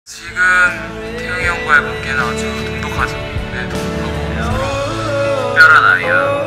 지금 태영이 형과의 관계는 아주 돈독하죠. 네, 돈독하고 서로 특별한 아이야.